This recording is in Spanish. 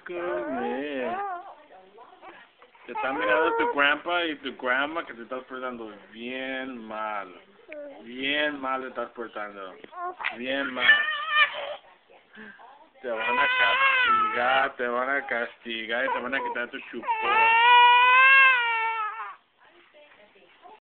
comer. Te está mirando tu grandpa y tu grandma que te estás portando bien mal. Bien mal te estás portando. Bien mal. Te van a castigar y te van a quitar tu chupón.